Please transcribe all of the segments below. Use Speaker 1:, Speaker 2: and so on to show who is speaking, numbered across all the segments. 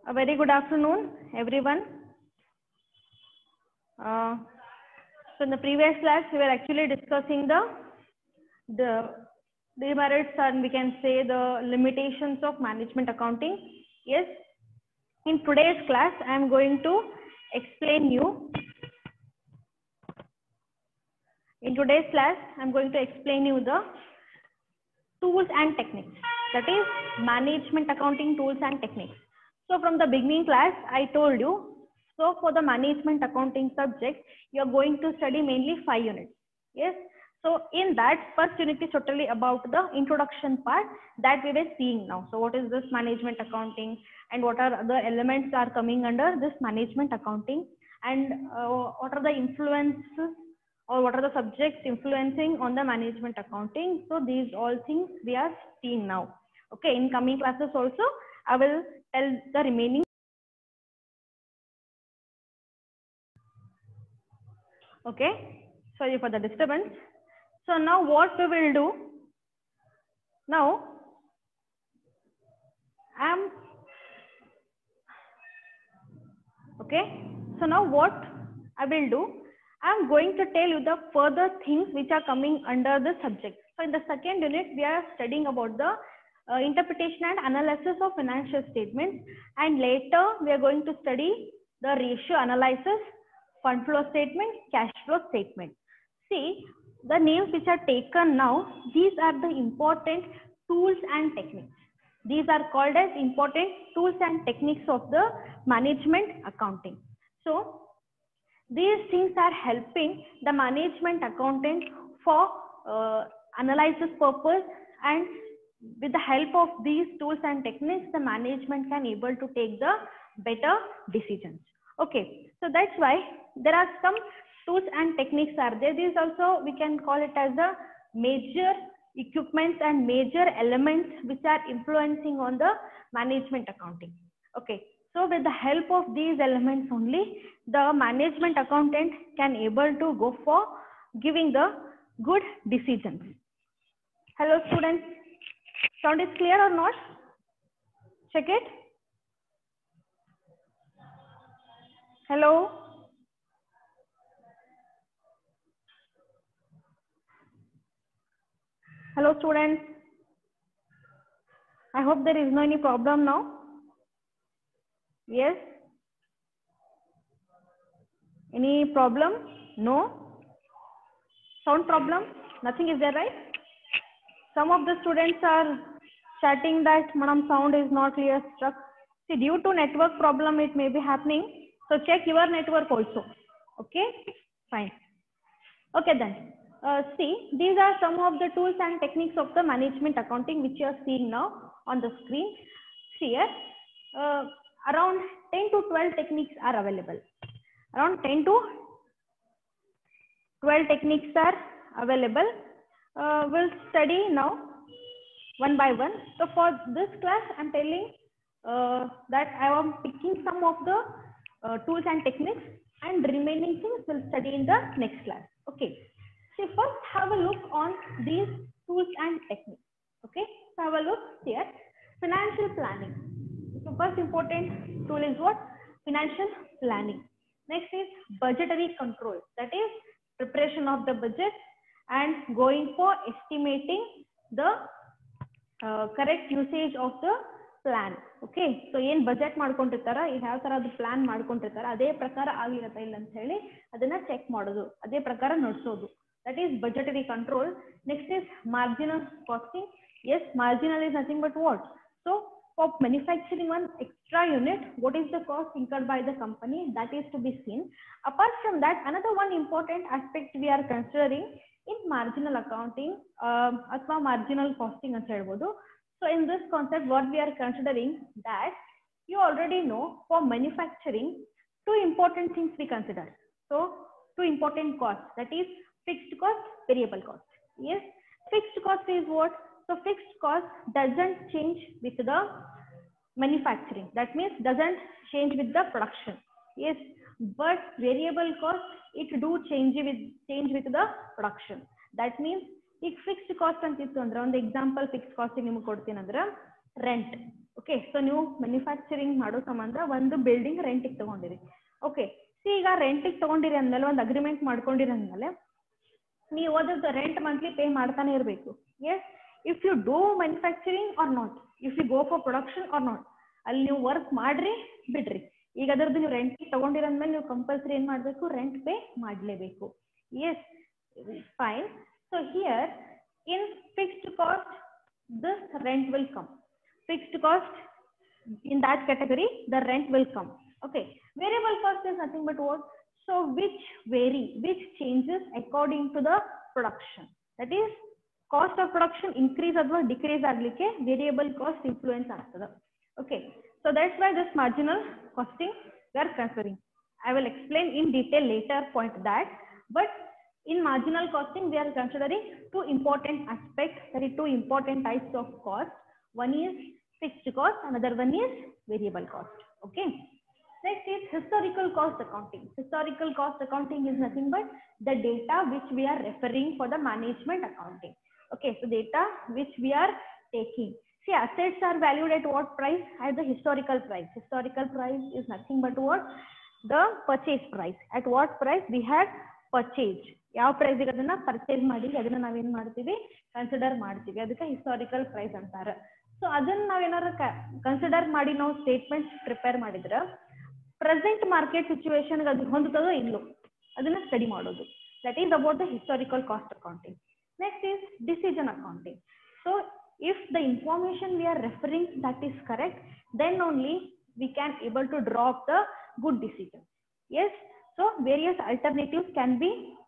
Speaker 1: A very good afternoon, everyone. So in the previous class, we were actually discussing the demerits and we can say the limitations of management accounting. Yes. In today's class, I am going to explain you. In today's class, I am going to explain you the tools and techniques. That is management accounting tools and techniques. So from the beginning class, I told you. So for the management accounting subject, you are going to study mainly 5 units. Yes. So in that, first unit is totally about the introduction part that we were seeing now. So what is this management accounting and what are the elements are coming under this management accounting and what are the influences or what are the subjects influencing on the management accounting. So these all things we are seeing now. Okay, in coming classes also, I will tell the remaining. Okay, sorry for the disturbance. So now what we will do, now okay, so now what I will do, I am going to tell you the further things which are coming under the subject. So in the second unit, we are studying about the interpretation and analysis of financial statements, and later we are going to study the ratio analysis, fund flow statement, cash flow statement. See, the names which are taken now, these are the important tools and techniques. These are called as important tools and techniques of the management accounting. So these things are helping the management accountant for analysis purpose, and with the help of these tools and techniques, the management can able to take the better decisions. Okay, so that's why there are some tools and techniques are there. These also we can call it as the major equipments and major elements which are influencing on the management accounting. Okay, so with the help of these elements only, the management accountant can able to go for giving the good decisions. Hello students, sound is clear or not? Check it. Hello. Hello students. I hope there is no any problem now. Yes. Any problem? No. Sound problem? Nothing is there, right? Some of the students are chatting that madam sound is not clear, struck. See, due to network problem it may be happening. So check your network also. Okay, fine. Okay then. See, these are some of the tools and techniques of the management accounting which you are seeing now on the screen. See here, around 10 to 12 techniques are available. Around 10 to 12 techniques are available. We'll study now one by one. So for this class, I'm telling that I am picking some of the tools and techniques, and remaining things we'll study in the next class. Okay. So first have a look on these tools and techniques. Okay. So have a look here. Financial planning. So first important tool is what? Financial planning. Next is budgetary control. That is preparation of the budget and going for estimating the correct usage of the plan. Okay, so ಏನು budget ಮಾಡ್ಕೊಂಡಿರ್ತಾರ ಯಾವ ತರದ್ದು plan ಮಾಡ್ಕೊಂಡಿರ್ತಾರ ಅದೇ ಪ್ರಕಾರ ಆಗಿರತ್ತಾ ಇಲ್ಲ ಅಂತ ಹೇಳಿ ಅದನ್ನ ಚೆಕ್ ಮಾಡೋದು, ಅದೇ ಪ್ರಕಾರ ನಡೆಸೋದು. That is budgetary control. Next is marginal costing. Yes, marginal is nothing but what? So for manufacturing one extra unit, what is the cost incurred by the company? That is to be seen. Apart from that, another one important aspect we are considering in marginal accounting ಅಥವಾ marginal costing ಅಂತ ಹೇಳ್ಬೋದು. So in this concept, what we are considering that you already know for manufacturing, two important things we consider. So two important costs, that is fixed cost, variable cost. Yes, fixed cost is what? So fixed cost doesn't change with the manufacturing. That means doesn't change with the production. Yes, but variable cost it do change with the production. That means if fixed cost ಅಂತಿತ್ತು ಅಂದ್ರೆ ಒಂದು example fixed cost ನಿಮಗೆ ಕೊಡ್ತೀನಿ ಅಂದ್ರೆ rent. Okay, so ನೀವು manufacturing ಮಾಡೋ ಸಂಬಂಧ ಒಂದು ಬಿಲ್ಡಿಂಗ್ ರೆಂಟಿಗೆ ತಗೊಂಡಿರಿ. ಓಕೆ, ಈಗ ರೆಂಟಿಗೆ ತಗೊಂಡಿರಿ ಅಂದಮೇಲೆ ಒಂದು ಅಗ್ರಿಮೆಂಟ್ ಮಾಡ್ಕೊಂಡಿರಿ ಅಂದಮೇಲೆ ನೀವು ಅದ್ರದ್ದು ರೆಂಟ್ ಮಂತ್ಲಿ ಪೇ ಮಾಡ್ತಾನೆ ಇರಬೇಕು. Yes, if you do manufacturing or not, if you go for production or not, ಅಲ್ಲಿ ನೀವು ವರ್ಕ್ ಮಾಡ್ರಿ ಬಿಡ್ರಿ, ಈಗ ಅದರದ್ದು ನೀವು ರೆಂಟಿಗೆ ತಗೊಂಡಿರಂದ್ಮೇಲೆ ನೀವು ಕಂಪಲ್ಸರಿ ಏನು ಮಾಡಬೇಕು, ರೆಂಟ್ ಪೇ ಮಾಡಲೇಬೇಕು. Yes, fine. So here in fixed cost this rent will come. Fixed cost, in that category the rent will come. Okay, variable cost is nothing but what? So which vary, which changes according to the production. That is, cost of production increase or decrease aglike variable cost influence ಆಗ್ತದೆ. Okay, so that's why this marginal costing we are considering. I will explain in detail later point that, but in marginal costing we are considering two important aspects, that is two important types of cost. One is fixed cost, another one is variable cost. Okay, next is historical cost accounting. Historical cost accounting is nothing but the data which we are referring for the management accounting. Okay, so data which we are taking. See, assets are valued at what price? At the historical price. Historical price is nothing but what? The purchase price. At what price we had purchased. ಯಾವ ಪ್ರೈಸ್ಗೆ ಅದನ್ನ purchase ಮಾಡಿದ್ವಿ ಅದನ್ನ ನಾವೇನ್ ಮಾಡ್ತೀವಿ, consider ಮಾಡ್ತೀವಿ, ಅದಕ್ಕೆ historical price ಅಂತಾರೆ. So ಅದನ್ನ ನಾವೇನಾದ್ರು ಕನ್ಸಿಡರ್ ಮಾಡಿ ನಾವು ಸ್ಟೇಟ್ಮೆಂಟ್ ಪ್ರಿಪೇರ್ ಮಾಡಿದ್ರೆ ಪ್ರೆಸೆಂಟ್ ಮಾರ್ಕೆಟ್ ಸಿಚುವೇಶನ್ ಅದು ಹೊಂದುತ್ತದೋ ಇಲ್ಲೋ ಅದನ್ನ ಸ್ಟಡಿ ಮಾಡೋದು. That is about the historical cost accounting. Next is decision accounting. So if the information we are referring that is correct, then only we can able to draw up the good decision. Yes, so various alternatives can be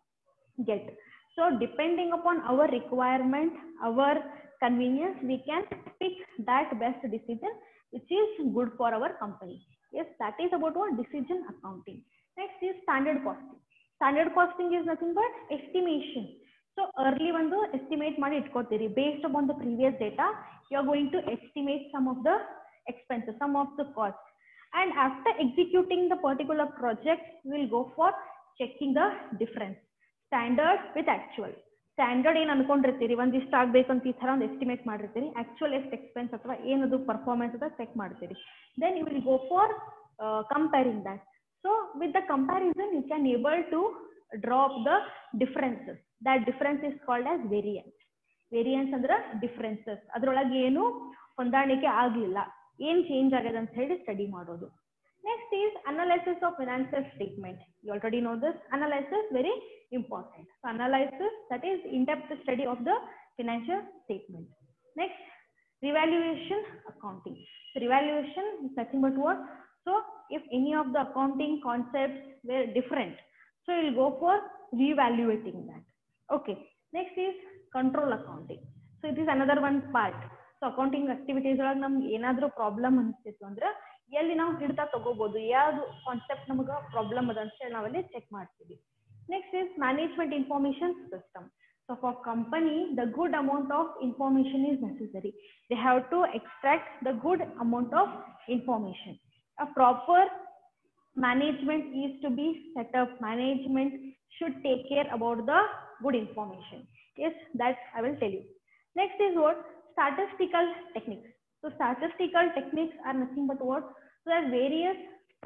Speaker 1: get. So depending upon our requirement, our convenience, we can pick that best decision which is good for our company. Yes, that is about what decision accounting. Next is standard costing. Standard costing is nothing but estimation. So early ಒಂದು estimate ಮಾಡಿ ಇಟ್ಕೊತೀರಿ, based upon the previous data you are going to estimate some of the expenses, some of the costs, and after executing the particular project we will go for checking the difference. Standard with actual. Standard ಏನು ಅನ್ಕೊಂಡಿರ್ತೀರಿ, ಒಂದಿಷ್ಟು ಆಗ್ಬೇಕಂತ ಈ ಥರ ಒಂದು estimate ಮಾಡಿರ್ತೀರಿ, actual ಎಷ್ಟು expense ಅಥವಾ ಏನದು ಪರ್ಫಾರ್ಮೆನ್ಸ್ ಅಂತ ಚೆಕ್ ಮಾಡ್ತೀರಿ. Then you will go for comparing that. So with the comparison you can able to drop the differences. That difference is called as variance. Variance ಅಂದ್ರೆ ಡಿಫ್ರೆನ್ಸಸ್, ಅದರೊಳಗೆ ಏನು ಹೊಂದಾಣಿಕೆ ಆಗಲಿಲ್ಲ, ಏನು ಚೇಂಜ್ ಆಗಿದೆ ಅಂತ ಹೇಳಿ ಸ್ಟಡಿ ಮಾಡೋದು. Next is analysis of financial statement. You already know this. Analysis very important. So analysis, that is in-depth study of the financial statement. Next, revaluation accounting. So revaluation is nothing but what? So if any of the accounting concepts were different, so you will go for reevaluating that. Okay. Next is control accounting. So it is another one part. So accounting activities ಒಳಗೆ ನಮ್ಗೆ ಏನಾದರೂ problem ಅನಿಸ್ತಿತ್ತು ಅಂದ್ರೆ ಎಲ್ಲಿ ನಾವು ಹಿಡ್ತಾ ತಗೋಬಹುದು, ಯಾವ್ದು concept ನಮಗೆ ಪ್ರಾಬ್ಲಮ್ ಅದ ಅಂತ ಹೇಳಿ ನಾವಲ್ಲಿ ಚೆಕ್ ಮಾಡ್ತೀವಿ. Next is management information system. So for company the good amount of information is necessary. They have to extract the good amount of information. A proper management is to be set up. Management should take care about the good information. Yes, that I will tell you. Next is what? Statistical techniques. So statistical techniques are nothing but what? So there are various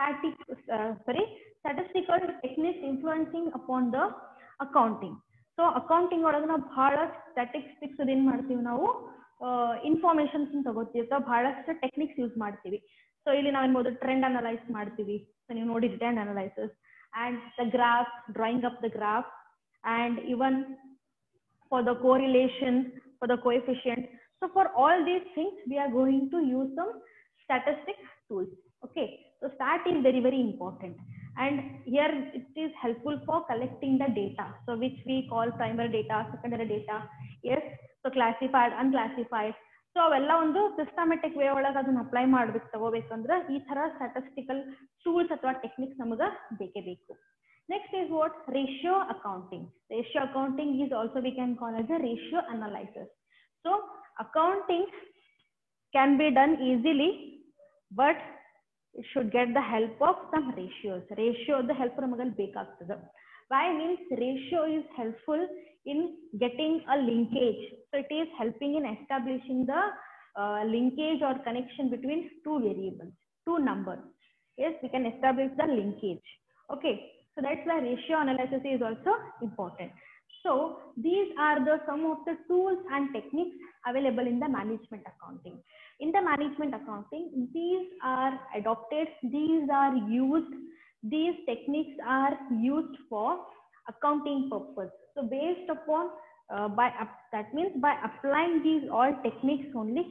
Speaker 1: statistical techniques influencing upon the accounting. So accounting ಒಳಗೆ ನಾವು ಬಹಳಷ್ಟು statistics ಅದೇನು ಮಾಡ್ತೀವಿ, ನಾವು informations ತಗೋತೀವಿ ಅಥವಾ ಬಹಳಷ್ಟು techniques use ಮಾಡ್ತೀವಿ. ಸೊ ಇಲ್ಲಿ ನಾವು ಏನ್ಬೋದು ಟ್ರೆಂಡ್ ಅನಲೈಸ್ ಮಾಡ್ತೀವಿ. ಸೊ ನೀವು ನೋಡಿ trend analysis and the graph, drawing up the graph, and even for the correlation, for the coefficient. So for all these things we are going to use some statistic tools. Okay, so stat is very very important, and here it is helpful for collecting the data, so which we call primary data, secondary data. Yes, so classified, unclassified. So ಅವೆಲ್ಲ ಒಂದು systematic way ಒಳಗೆ ಅದನ್ನ apply ಮಾಡ್ಬೇಕು ತಗೋಬೇಕಂದ್ರೆ ಈ ತರ statistical tools ಅಥವಾ techniques ನಮಗೆ ಬೇಕೇ ಬೇಕು. Next is what? Ratio accounting. Ratio accounting is also we can call as a ratio analysis. So accounting can be done easily, but it should get the help of some ratios. Ratio the help ನಮಗೆ ಬೇಕಾಗ್ತದೆ. Why means ratio is helpful in getting a linkage. So it is helping in establishing the linkage or connection between two variables, two numbers. Yes, we can establish the linkage. Okay, so that's why ratio analysis is also important. So these are some of the tools and techniques available in the management accounting. In the management accounting, these are adopted, these are used, these techniques are used for accounting purpose. So based upon that means by applying these all techniques only,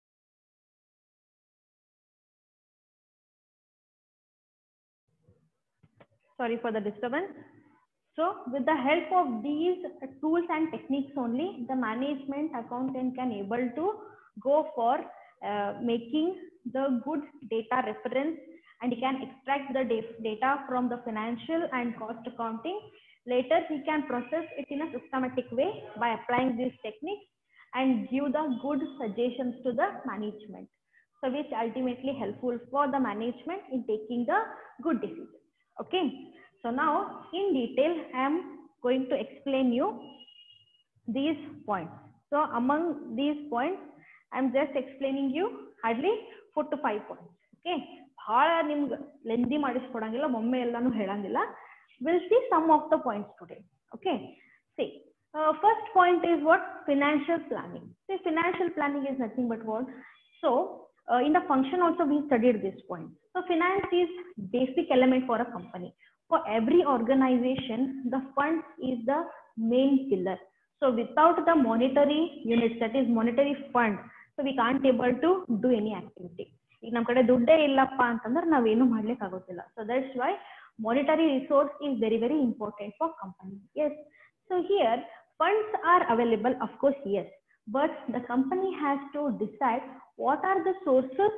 Speaker 1: sorry for the disturbance. So with the help of these tools and techniques only, the management accountant can able to go for making the good data reference, and he can extract the data from the financial and cost accounting. Later he can process it in a systematic way by applying these techniques and give the good suggestions to the management, so which ultimately helpful for the management in taking the good decisions. Okay, so now in detail I am going to explain you these points. So among these points I am just explaining you hardly 4 to 5 points. Okay, bhala nimge lengthy ಮಾಡಿಸ್ಕೊಡಂಗಿಲ್ಲ, ಒಮ್ಮೆ ಎಲ್ಲಾನು ಹೇಳಂಗಿಲ್ಲ. We'll see some of the points today. Okay, see, first point is what? Financial planning. See, financial planning is nothing but what? So in the function also we studied this point. So finance is basic element for a company. For every organization, the fund is the main pillar. So without the monetary units, that is monetary fund, so we can't able to do any activity. ಈಗ ನಮ್ಮ ಕಡೆ ದುಡ್ಡೇ ಇಲ್ಲಪ್ಪ ಅಂತಂದ್ರೆ ನಾವೇನು ಮಾಡ್ಲಿಕ್ಕೆ ಆಗೋದಿಲ್ಲ. So that's why monetary resource is very, very important for company. Yes. So here funds are available, of course, yes, but the company has to decide what are the sources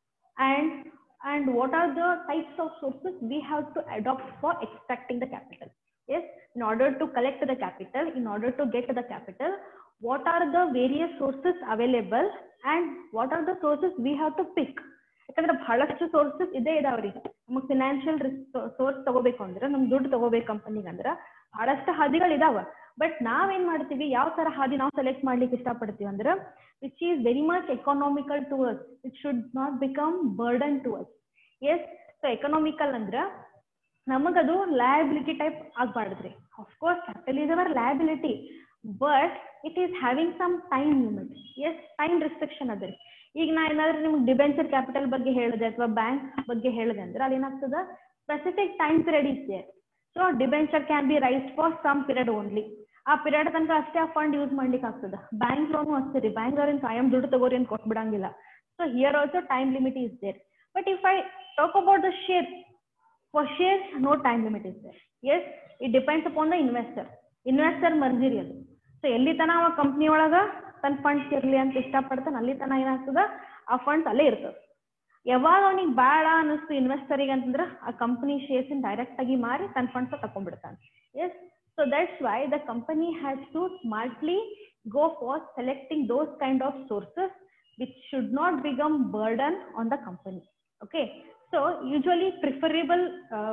Speaker 1: and what are the types of sources we have to adopt for extracting the capital. Yes, in order to collect the capital, in order to get the capital, what are the various sources available and what are the sources we have to pick. ಯಾಕಂದ್ರೆ ಬಹಳಷ್ಟು sources ಇದೇ ಇದಾವ್ರಿ. ನಮಗೆ financial source ತಗೋಬೇಕು ಅಂದ್ರೆ, ನಮ್ಗೆ ದುಡ್ಡು ತಗೋಬೇಕು ಕಂಪನಿಗೆ ಅಂದ್ರೆ ಬಹಳಷ್ಟು ಹಾದಿಗಳು ಇದಾವ. ಬಟ್ ನಾವೇನ್ ಮಾಡ್ತೀವಿ, ಯಾವ ತರ ಹಾದಿ ನಾವು ಸೆಲೆಕ್ಟ್ ಮಾಡ್ಲಿಕ್ಕೆ ಇಷ್ಟಪಡ್ತೀವಿ ಅಂದ್ರೆ which is very much economical to us, it should not become burden to us. Yes, so economical ಅಂದ್ರೆ ನಮಗದು ಲಯಬಿಲಿಟಿ ಟೈಪ್ ಆಗ್ಬಾರ್ದ್ರಿ. Of course capital is our liability, but it is having some time limit. Yes, time restriction ಅದ ರೀ. ಈಗ ನಾ ಏನಾದ್ರೂ ನಿಮ್ಗೆ debenture capital ಬಗ್ಗೆ ಹೇಳಿದೆ ಅಥವಾ ಬ್ಯಾಂಕ್ ಬಗ್ಗೆ ಹೇಳಿದೆ ಅಂದ್ರೆ ಅಲ್ಲಿ ಏನಾಗ್ತದ, ಸ್ಪೆಸಿಫಿಕ್ ಟೈಮ್ ಪೀರಿಯಡ್ ಇದೆ. So debenture can be raised for some period only. ಆ ಪೀರಿಯಡ್ ತನಕ ಅಷ್ಟೇ ಆ ಫಂಡ್ ಯೂಸ್ ಮಾಡ್ಲಿಕ್ಕೆ ಆಗ್ತದ. ಬ್ಯಾಂಕ್ ಲೋನು ಅಷ್ಟೇ ರೀ, ಬ್ಯಾಂಕ್ ಅವ್ರ ಕಾಯಂ ದುಡ್ಡು ತಗೋರಿ ಅಂತ ಕೊಟ್ಬಿಡಂಗಿಲ್ಲ. So here also time limit is there. But if I talk about the share, for share no time limit is there. Yes, it depends upon the investor ಮರ್ಜಿ ರೀ ಅದು. ಸೊ ಎಲ್ಲಿ ತನ ಅವ ಕಂಪ್ನಿ ಒಳಗ ತನ್ನ ಫಂಡ್ಸ್ ಇರ್ಲಿ ಅಂತ ಇಷ್ಟಪಡ್ತಾನೆ, ಅಲ್ಲಿ ತನ ಏನಾಗ್ತದ ಆ ಫಂಡ್ಸ್ ಅಲ್ಲೇ ಇರ್ತದೆ. ಯಾವಾಗ ಅವನಿಗೆ ಬೇಡ ಅನ್ನಿಸ್ತು ಇನ್ವೆಸ್ಟರಿಗೆ ಅಂತಂದ್ರೆ ಆ ಕಂಪನಿ ಶೇರ್ಸ್ ಡೈರೆಕ್ಟ್ ಆಗಿ ಮಾರಿ ತನ್ನ ಫಂಡ್ಸ್ ತಕೊಂಡ್ಬಿಡ್ತಾನೆ. Yes, so that's why the company has to smartly go for selecting those kind of sources which should not become burden on the company. Okay, so usually preferable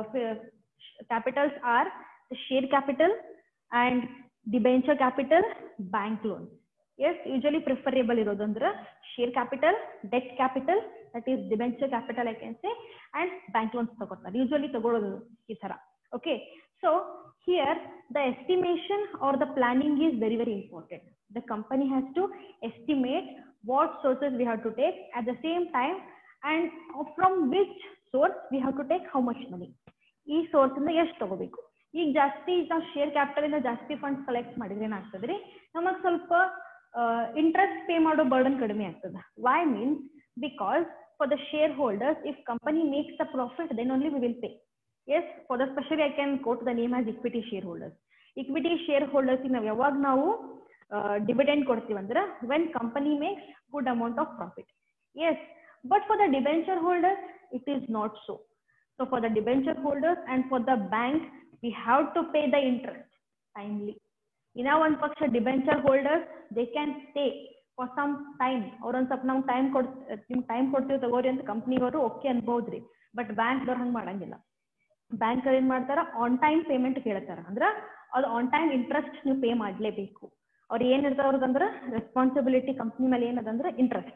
Speaker 1: capitals are the share capital and debenture capital, bank loan. Yes, usually preferable irodandra share capital, debt capital, that is debenture capital I can say, and bank loans tagotare usually tagolodu ee tara. Okay, so here the estimation or the planning is very, very important. The company has to estimate what sources we have to take at the same time and from which source we have to take how much money. ಈ source ಇಂದ ಎಷ್ಟು ತಗೋಬೇಕು. ಈಗ ಜಾಸ್ತಿ ನಾವು share capital ಇಂದ ಜಾಸ್ತಿ funds collect ಮಾಡಿದ್ರೆ ಏನಾಗ್ತದ್ರಿ, ನಮಗ್ ಸ್ವಲ್ಪ ಇಂಟ್ರೆಸ್ಟ್ ಪೇ ಮಾಡೋ ಬರ್ಡನ್ ಕಡಿಮೆ ಆಗ್ತದ. Why means because for the share holders, if company makes the profit then only we will pay. Yes, for the specially I can quote the name as equity share holders. Equity share holders ನಾವು ಯಾವಾಗ ನಾವು dividend ಕೊಡ್ತೀವಿ ಅಂದ್ರೆ when company makes good amount of profit. Yes, but for the debenture holders it is not so. So for the debenture holders and for the bank, we have to pay the interest timely. In our one paksha debenture holders, they can stay for some time. Or on some time ಕೊಡ್ತೀವಿ ತಗೋರಿ ಅಂತ company ಅವರು okay ಅನ್ಬೋದ್ರಿ. But bank ದವ್ರು ಹಂಗ್ ಮಾಡಂಗಿಲ್ಲ. Bank ಏನ್ ಮಾಡ್ತಾರ, on time payment ಕೇಳ್ತಾರ. ಅಂದ್ರ ಅದು ಆನ್ ಟೈಮ್ ಇಂಟ್ರೆಸ್ಟ್ ನೀವು ಪೇ ಮಾಡ್ಲೇಬೇಕು. ಅವ್ರು ಏನಿರ್ತಾರ ಅವ್ರದಂದ್ರ ರೆಸ್ಪಾನ್ಸಿಬಿಲಿಟಿ ಕಂಪ್ನಿ ಮೇಲೆ ಏನದಂದ್ರ interest.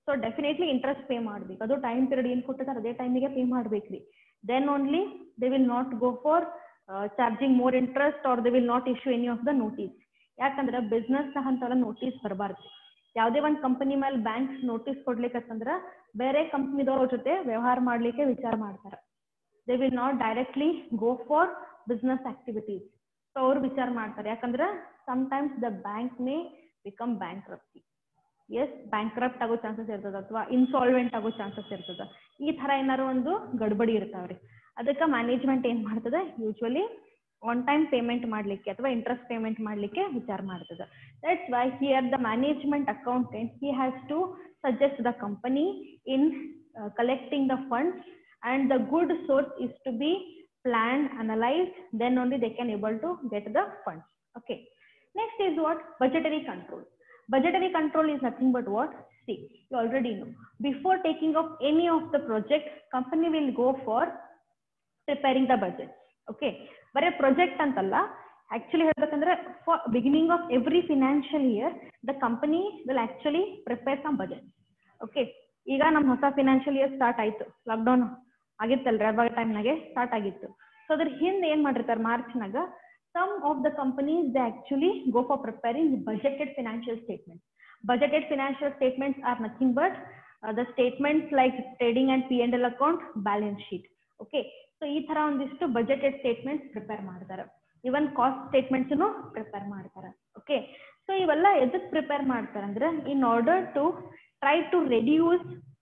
Speaker 1: So definitely interest pay ಮಾಡ್ಬೇಕು. ಅದು ಟೈಮ್ ಪೀರಿಯಡ್ ಏನು ಕೊಟ್ಟಿರ್ತಾರೆ ಅದೇ ಟೈಮಿಗೆ ಪೇ ಮಾಡ್ಬೇಕ್ರಿ. Then only they will not go for charging more interest or they will not issue any of the notice. ಯಾಕಂದ್ರೆ ಬಿಸ್ನೆಸ್ ಅಂತಲ್ಲ ನೋಟಿಸ್ ಬರಬಾರ್ದು. ಯಾವುದೇ ಒಂದು ಕಂಪನಿ ಮೇಲೆ ಬ್ಯಾಂಕ್ಸ್ ನೋಟಿಸ್ ಕೊಡ್ಲಿಕ್ಕಂದ್ರ ಬೇರೆ ಕಂಪ್ನಿದವ್ರ ಜೊತೆ ವ್ಯವಹಾರ ಮಾಡ್ಲಿಕ್ಕೆ ವಿಚಾರ ಮಾಡ್ತಾರೆ. They will not directly go for business activities. So ಅವ್ರು ವಿಚಾರ ಮಾಡ್ತಾರೆ. ಯಾಕಂದ್ರೆ sometimes the bank may become bankruptcy. Yes, bankrupt ಆಗೋ ಚಾನ್ಸಸ್ ಇರ್ತದ ಅಥವಾ ಇನ್ಸಾಲ್ವೆಂಟ್ ಆಗೋ ಚಾನ್ಸಸ್ ಇರ್ತದ. ಈ ತರ ಏನಾರು ಒಂದು ಗಡ್ಬಡಿ ಇರ್ತಾವ್ರಿ. ಅದಕ್ಕೆ ಮ್ಯಾನೇಜ್ಮೆಂಟ್ ಏನ್ ಮಾಡ್ತದೆ, ಯೂಶುವಲಿ ಆನ್ ಟೈಮ್ ಪೇಮೆಂಟ್ ಮಾಡ್ಲಿಕ್ಕೆ ಅಥವಾ ಇಂಟ್ರೆಸ್ಟ್ ಪೇಮೆಂಟ್ ಮಾಡ್ಲಿಕ್ಕೆ ವಿಚಾರ ಮಾಡ್ತದೆ. That's why here the management accountant he has to suggest the company in collecting the funds, and the good source is to be planned, analyzed, then only they can able to get the funds. Okay, next is what? Budgetary control. Budgetary control is nothing but what? See, you already know, before taking up any of the project, company will go for preparing the budget. Okay, ಬರೀ project ಅಂತಲ್ಲ, actually ಹೇಳ್ಬೇಕಂದ್ರೆ for beginning of every financial year the company will actually prepare some budget. Okay, ಈಗ ನಮ್ಮ ಹೊಸ financial year start ಆಯ್ತು, lockdown ಆಗಿತ್ತಲ್ರಿ, ಅವಾಗ ಟೈಮ್ನಾಗೆ ಸ್ಟಾರ್ಟ್ ಆಗಿತ್ತು. ಸೊ ಅದ್ರ ಹಿಂದೆ ಏನ್ ಮಾಡಿರ್ತಾರೆ, ಮಾರ್ಚ್ನಾಗ some of the companies they actually go for preparing budgeted financial statements. Budgeted financial statements are nothing but the statements like trading and P&L account, balance sheet. Okay, so ee thara ondishtu budgeted statements prepare ಮಾಡ್ತಾರೆ. even cost statements nu prepare ಮಾಡ್ತಾರೆ. Okay, so ಇವಲ್ಲ ಎದಕ್ಕೆ prepare ಮಾಡ್ತಾರೆ ಅಂದ್ರೆ in order to try to reduce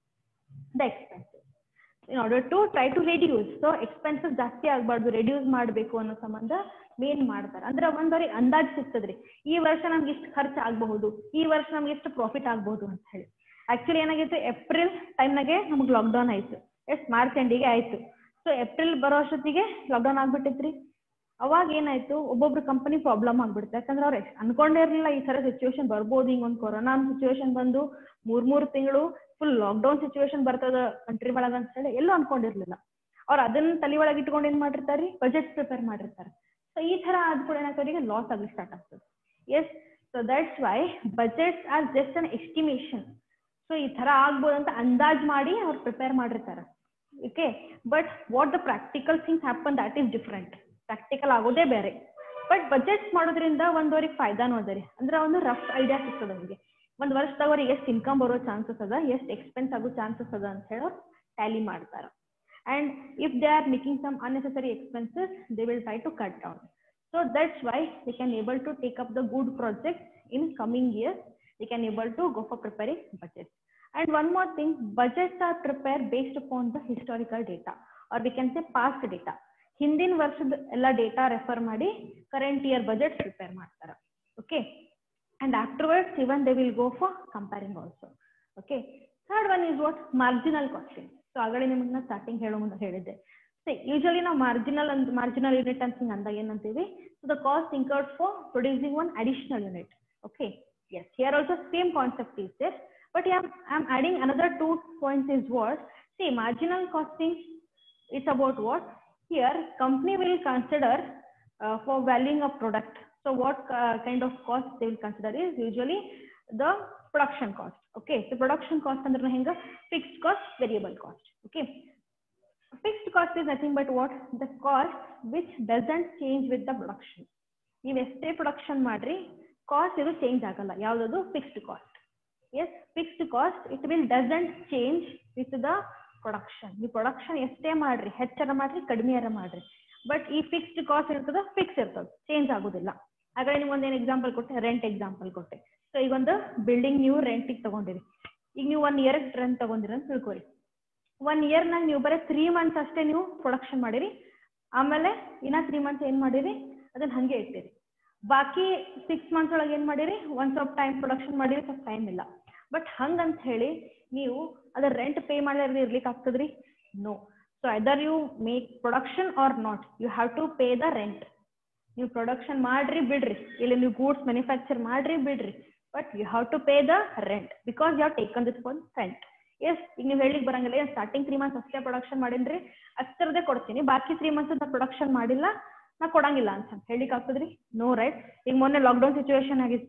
Speaker 1: the expenses. In order to try to reduce, so expenses ಜಾಸ್ತಿ ಆಗಬಾರ್ದು, reduce ಮಾಡಬೇಕು ಅನ್ನೋ ಸಂಬಂಧ ಮೇನ್ ಮಾಡ್ತಾರೆ. ಅಂದ್ರೆ ಒಂದವರಿಗೆ ಅಂದಾಜು ಸಿಗ್ತದ್ರಿ, ಈ ವರ್ಷ ನಮ್ಗೆ ಇಷ್ಟು ಖರ್ಚು ಆಗಬಹುದು, ಈ ವರ್ಷ ನಮ್ಗೆ ಎಷ್ಟು ಪ್ರಾಫಿಟ್ ಆಗಬಹುದು ಅಂತ ಹೇಳಿ. ಆಕ್ಚುಲಿ ಏನಾಗಿತ್ತು, ಏಪ್ರಿಲ್ ಟೈಮ್ನಾಗೆ ನಮ್ಗೆ ಲಾಕ್ಡೌನ್ ಆಯ್ತು. ಎಸ್, ಮಾರ್ಚ್ ಎಂಡಿಗೆ ಆಯ್ತು. ಸೊ ಏಪ್ರಿಲ್ ಬರೋ ಅಷ್ಟೊತ್ತಿಗೆ ಲಾಕ್ಡೌನ್ ಆಗ್ಬಿಟ್ಟಿತ್ರಿ. ಅವಾಗ ಏನಾಯ್ತು, ಒಬ್ಬೊಬ್ರು ಕಂಪನಿ ಪ್ರಾಬ್ಲಮ್ ಆಗ್ಬಿಡುತ್ತೆ. ಯಾಕಂದ್ರೆ ಅವ್ರು ಅನ್ಕೊಂಡೇ ಇರಲಿಲ್ಲ ಈ ತರ ಸಿಚುವೇಶನ್ ಬರ್ಬೋದು, ಹಿಂಗೊಂದು ಕೊರೋನಾ ಸಿಚುವೇಶನ್ ಬಂದು 3 ತಿಂಗಳು ಫುಲ್ ಲಾಕ್ಡೌನ್ ಸಿಚುವೇಶನ್ ಬರ್ತದ ಕಂಟ್ರಿ ಒಳಗ ಅಂತ ಹೇಳಿ ಎಲ್ಲೂ ಅನ್ಕೊಂಡಿರ್ಲಿಲ್ಲ. ಅವ್ರು ಅದನ್ನ ತಲೆ ಒಳಗೆ ಇಟ್ಕೊಂಡು ಏನ್ ಮಾಡಿರ್ತಾರೆ, ಬಜೆಟ್ ಪ್ರಿಪೇರ್ ಮಾಡಿರ್ತಾರೆ. ಸೊ ಈ ತರ ಆದ ಕೂಡ ಏನಾಗ್ತದೆ, ಲಾಸ್ ಆಗ್ಲಿ ಸ್ಟಾರ್ಟ್ ಆಗ್ತದೆ. Yes, so that's why budgets are just an estimation. So ಈ ತರ ಆಗ್ಬೋದು ಅಂತ ಅಂದಾಜ್ ಮಾಡಿ ಅವ್ರು ಪ್ರಿಪೇರ್ ಮಾಡಿರ್ತಾರೆ. Okay, but what the practical things happen that is different. Practical ಆಗೋದೇ ಬೇರೆ. ಬಟ್ ಬಜೆಟ್ಸ್ ಮಾಡೋದ್ರಿಂದ ಒಂದವ್ರಿಗೆ ಫಾಯ್ದಾನು ಅದ ರೀ. ಅಂದ್ರೆ ಒಂದು ರಫ್ ಐಡಿಯಾ ಸಿಗ್ತದೆ ಅವ್ರಿಗೆ. ಒಂದ್ ವರ್ಷದಾಗ ಅವ್ರಿಗೆ ಎಷ್ಟು ಇನ್ಕಮ್ ಬರೋ ಚಾನ್ಸಸ್ ಅದ, ಎಷ್ಟು ಎಕ್ಸ್ಪೆನ್ಸ್ ಆಗೋ ಚಾನ್ಸಸ್ ಅದ ಅಂತ ಹೇಳಿ ಅವ್ರು ಟ್ಯಾಲಿ ಮಾಡ್ತಾರೆ. And if they are making some unnecessary expenses, they will try to cut down. So that's why they can able to take up the good projects in coming years. They can able to go for preparing budgets. And one more thing, budgets are prepared based upon the historical data, or we can say past data. ಹಿಂದಿನ ವರ್ಷದ ಎಲ್ಲ data refer ಮಾಡಿ current year budget prepare ಮಾಡ್ತಾರೆ. Okay, and afterwards even they will go for comparing also. Okay, third one is what? Marginal costing. So ಆಗಲೇ ನಿಮಗ್ starting ಹೇಳೋ ಮುಂದೆ ಹೇಳಿದ್ದೆ. ಯೂಶಲಿ ನಾವು ಮಾರ್ಜಿನಲ್ ಯೂನಿಟ್ ಅಂತ ಹಿಂಗೆ ಅಂದಾಗ ಏನಂತೀವಿ, so the cost incurred for producing one additional unit. Okay, yes, here also same concept is there, but I am adding another 2 points is what? See, marginal costing is about what? Here company will consider for valuing a product. So what kind of cost they will consider is usually the production cost. Okay, so production cost ಅಂದ್ರೆ ಹೆಂಗ, fixed cost, variable cost. Okay, fixed cost is nothing but what? The cost which doesn't change with the production. ನೀವು ಎಷ್ಟೇ production ಮಾಡ್ರಿ cost ಇದು change ಆಗಲ್ಲ. ಯಾವ್ದು? Fixed cost. Yes, fixed cost it will doesn't change with the production. ನೀವು production ಎಷ್ಟೇ ಮಾಡ್ರಿ, ಹೆಚ್ಚರ ಮಾಡ್ರಿ, ಕಡಿಮೆಯರ ಮಾಡ್ರಿ, ಬಟ್ ಈ ಫಿಕ್ಸ್ಡ್ ಕಾಸ್ಟ್ ಇರ್ತದ, ಫಿಕ್ಸ್ ಇರ್ತದ, ಚೇಂಜ್ ಆಗೋದಿಲ್ಲ. ಹಾಗಾಗಿ ನಿಮ್ಗೊಂದೇನು ಎಕ್ಸಾಂಪಲ್ ಕೊಟ್ಟೆ, ರೆಂಟ್ ಎಕ್ಸಾಂಪಲ್ ಕೊಟ್ಟೆ. ಸೊ ಈಗ ಒಂದು ಬಿಲ್ಡಿಂಗ್ ನೀವು ರೆಂಟಿಗೆ ತಗೊಂಡಿರಿ. ಈಗ ನೀವು 1 year ರೆಂಟ್ ತಗೊಂಡಿರಿ ಅಂತ ತಿಳ್ಕೊರಿ. 1 yearನಾಗ ನೀವು ಬರೀ 3 months ಅಷ್ಟೇ ನೀವು ಪ್ರೊಡಕ್ಷನ್ ಮಾಡಿರಿ, ಆಮೇಲೆ ಇನ್ನ 3 months ಏನ್ ಮಾಡಿರಿ, ಅದನ್ನ ಹಂಗೆ ಇಟ್ಟಿರಿ. ಬಾಕಿ 6 months ಒಳಗೆ ಏನ್ ಮಾಡಿರಿ, ಒಂದ್ ಸ್ವಲ್ಪ ಟೈಮ್ ಪ್ರೊಡಕ್ಷನ್ ಮಾಡಿರಿ, ಸ್ವಲ್ಪ ಟೈಮ್ ಇಲ್ಲ. ಬಟ್ ಹಂಗಂತ ಹೇಳಿ ನೀವು ಅದ್ರ ರೆಂಟ್ ಪೇ ಮಾಡಲಾರ್ದೆ ಇರ್ಲಿಕ್ಕೆ ಆಗ್ತದ್ರಿ? No. So either you make production or not, you have to pay the rent. ನೀವು ಪ್ರೊಡಕ್ಷನ್ ಮಾಡ್ರಿ ಬಿಡ್ರಿ, ಇಲ್ಲ ನೀವು ಗೂಡ್ಸ್ ಮ್ಯಾನುಫ್ಯಾಕ್ಚರ್ ಮಾಡ್ರಿ ಬಿಡ್ರಿ, but you have to pay the rent because you have taken this for rent. Yes, ಈಗ ನೀವು ಹೇಳಿಕ್ ಬರಂಗಿಲ್ಲ, ಸ್ಟಾರ್ಟಿಂಗ್ 3 months ಅಷ್ಟೇ ಪ್ರೊಡಕ್ಷನ್ ಮಾಡಿನ್ರಿ, ಅಷ್ಟರದೇ ಕೊಡ್ತೀನಿ, ಬಾಕಿ 3 months ನಾ ಪ್ರೊಡಕ್ಷನ್ ಮಾಡಿಲ್ಲ, ನಾ ಕೊಡಂಗಿಲ್ಲ ಅಂತ ಹೇಳಿಕ್ ಆಗ್ತದ್ರಿ? No, right? ಈಗ ಮೊನ್ನೆ ಲಾಕ್ಡೌನ್ ಸಿಚುವೇಶನ್ ಆಗಿತ್ತು,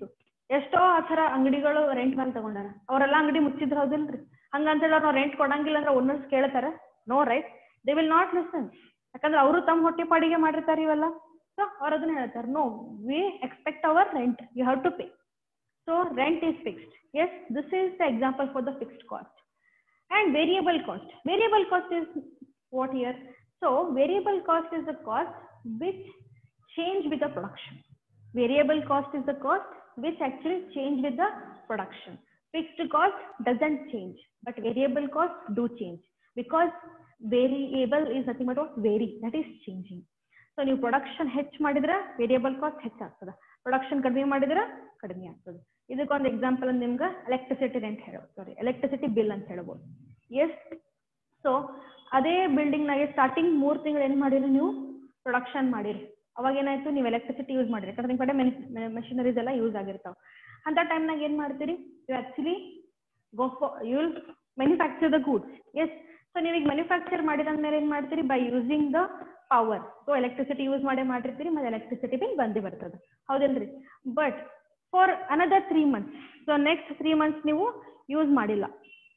Speaker 1: ಎಷ್ಟೋ ಆ ಥರ ಅಂಗಡಿಗಳು ರೆಂಟ್ ಮೇಲೆ ತಗೊಂಡಾರ, ಅವರೆಲ್ಲ ಅಂಗಡಿ ಮುಚ್ಚಿದ್ರು ಹೌದಿಲ್ರಿ? ಹಂಗಂತೇಳಿ ನಾವು ರೆಂಟ್ ಕೊಡಂಗಿಲ್ಲ ಅಂದ್ರೆ ಓನರ್ಸ್ ಕೇಳ್ತಾರ? No right, they will not listen. ಯಾಕಂದ್ರೆ ಅವರು ತಮ್ಮ ಹೊಟ್ಟೆ ಪಾಡಿಗೆ ಮಾಡಿರ್ತಾರೆ ಇವೆಲ್ಲ. ಸೊ ಅವ್ರು ಅದನ್ನ ಹೇಳ್ತಾರೆ, no, we expect our rent, you have to pay. So rent is fixed. Yes, this is the example for the fixed cost. And variable cost. Variable cost is what here? So variable cost is the cost which change with the production. Variable cost is the cost which actually change with the production. Fixed cost doesn't change, but variable cost do change, because variable is nothing but what? Vary, that is changing. So ನೀವು production ಹೆಚ್ಚು ಮಾಡಿದ್ರೆ variable cost ಹೆಚ್ಚಾಗ್ತದೆ, production ಕಡಿಮೆ ಮಾಡಿದ್ರೆ ಕಡಿಮೆ ಆಗ್ತದೆ. ಇದಕ್ಕೊಂದು example ನಿಮ್ಗೆ ಎಲೆಕ್ಟ್ರಿಸಿಟಿ ರೆಂಟ್ ಎಲೆಕ್ಟ್ರಿಸಿಟಿ ಬಿಲ್ ಅಂತ ಹೇಳ್ಬೋದು. ಎಸ್, ಸೊ ಅದೇ ಬಿಲ್ಡಿಂಗ್ ನಾಗೆ ಸ್ಟಾರ್ಟಿಂಗ್ 3 ತಿಂಗಳು ಏನು ಮಾಡಿರಿ ನೀವು? ಪ್ರೊಡಕ್ಷನ್ ಮಾಡಿರಿ. ಅವಾಗ ಏನಾಯ್ತು? ನೀವು ಎಲೆಕ್ಟ್ರಿಸಿಟಿ ಯೂಸ್ ಮಾಡಿರಿ, ಯಾಕಂದ್ರೆ ನಿಮ್ಮ ಕಡೆ ಮೆಷಿನರೀಸ್ ಎಲ್ಲ ಯೂಸ್ ಆಗಿರ್ತಾವೆ. ಅಂತ ಟೈಮ್ನಾಗ ಏನು ಮಾಡ್ತೀರಿ? You actually go for, you will manufacture the goods. Yes, so ನೀವು ಈಗ ಮ್ಯಾನುಫ್ಯಾಕ್ಚರ್ ಮಾಡಿದಂದ್ಮೇಲೆ ಏನು ಮಾಡ್ತೀರಿ? By using the power. So electricity use ಮಾಡಿರ್ತೀರಿ, ಮತ್ತೆ ಎಲೆಕ್ಟ್ರಿಸಿಟಿ ಬಿಲ್ ಬಂದೇ ಬರ್ತದೆ, ಹೌದಿಲ್ರಿ? But for another 3 months, so next 3 months ನೀವು ಯೂಸ್ ಮಾಡಿಲ್ಲ,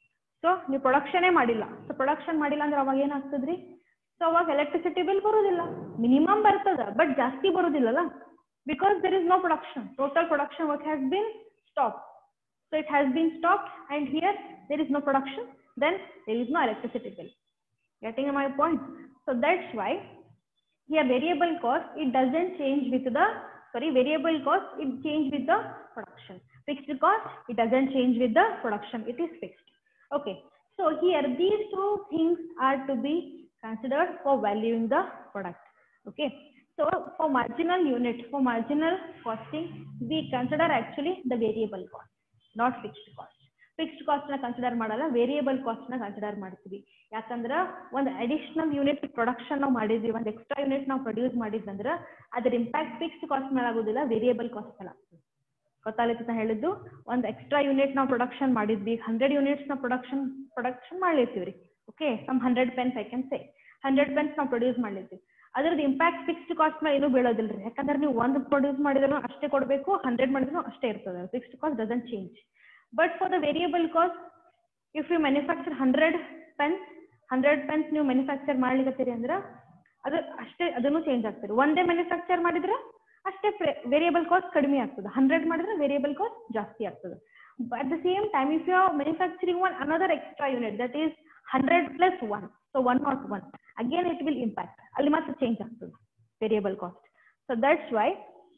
Speaker 1: ಸೊ ನೀವು ಪ್ರೊಡಕ್ಷನೇ ಮಾಡಿಲ್ಲ. ಸೊ ಪ್ರೊಡಕ್ಷನ್ ಮಾಡಿಲ್ಲ ಅಂದ್ರೆ ಅವಾಗ ಏನಾಗ್ತದ್ರಿ? ಸೊ ಅವಾಗ ಎಲೆಕ್ಟ್ರಿಸಿಟಿ ಬಿಲ್ ಬರೋದಿಲ್ಲ, ಮಿನಿಮಮ್ ಬರ್ತದ, ಬಟ್ ಜಾಸ್ತಿ ಬರೋದಿಲ್ಲಲ್ಲ, because there is no production. Total production work has been stop. So it has been stop and here there is no production, then there is no electricity bill. Getting my point? So that's why here variable cost, it doesn't change with the, variable cost, it change with the production. Fixed cost, it doesn't change with the production, it is fixed. Okay, so here these two things are to be considered for valuing the product. Okay, so for marginal unit, for marginal costing, we consider actually the variable cost, not fixed cost. Fixed cost ನ consider ಮಾಡಲ್ಲ, variable cost ನ consider ಮಾಡ್ತೀವಿ. ಯಾಕಂದ್ರೆ ಒಂದು additional unit production ನಾವು ಮಾಡಿದ್ವಿ, ಒಂದು extra unit ನಾವು ಪ್ರೊಡ್ಯೂಸ್ ಮಾಡಿದ್ದಂದ್ರೆ ಅದ್ರ ಇಂಪ್ಯಾಕ್ಟ್ ಫಿಕ್ಸ್ಡ್ ಕಾಸ್ಟ್ ಮೇಲೆ ಆಗೋದಿಲ್ಲ, ವೇರಿಯಬಲ್ ಕಾಸ್ಟ್ ಮೇಲೆ ಆಗ್ತದೆ. ಗೊತ್ತಾಗ್ಲಿಕ್ಕೆ ನಾ ಹೇಳಿದ್ದು? ಒಂದು ಎಕ್ಸ್ಟ್ರಾ ಯೂನಿಟ್ ನಾವು ಪ್ರೊಡಕ್ಷನ್ ಮಾಡಿದ್ವಿ, 100 units ನಾವು ಪ್ರೊಡಕ್ಷನ್ ಮಾಡ್ಲಿರ್ತೀವಿ ರೀ. Okay, some 100 pens I can say 100 pens ನಾವು ಪ್ರೊಡ್ಯೂಸ್ ಮಾಡ್ಲಿರ್ತೀವಿ. ಅದ್ರದ್ದು ಇಂಪ್ಯಾಕ್ಟ್ ಫಿಕ್ಸ್ಡ್ ಕಾಸ್ಟ್ ಮೇಲೆ ಏನೂ ಬೀಳೋದಿಲ್ರಿ, ಯಾಕಂದ್ರೆ ನೀವು ಒಂದು ಪ್ರೊಡ್ಯೂಸ್ ಮಾಡಿದ್ರು ಅಷ್ಟೇ ಕೊಡಬೇಕು, 100 ಮಾಡಿದ್ರು ಅಷ್ಟೇ ಇರ್ತದೆ. Fixed cost doesn't change. But for the variable cost, if you manufacture 100 pens ನೀವು ಮ್ಯಾನುಫ್ಯಾಕ್ಚರ್ ಮಾಡ್ಲಿಕ್ಕತ್ತೀರಿ ಅಂದ್ರೆ ಅದು ಅಷ್ಟೇ, ಅದನ್ನು ಚೇಂಜ್ ಆಗ್ತದೆ. ಒಂದೇ ಮ್ಯಾನುಫ್ಯಾಕ್ಚರ್ ಮಾಡಿದ್ರೆ ಅಷ್ಟೇ ವೇರಿಯಬಲ್ ಕಾಸ್ಟ್ ಕಡಿಮೆ ಆಗ್ತದೆ, 100 ಮಾಡಿದ್ರೆ ವೇರಿಯಬಲ್ ಕಾಸ್ಟ್ ಜಾಸ್ತಿ ಆಗ್ತದೆ. At the same time if you are manufacturing one another extra unit, that is 100 + 1, so 101, again it will impact, ಅಲ್ಲಿ ಮತ್ತೆ ಚೇಂಜ್ ಆಗ್ತದೆ variable cost. So that's why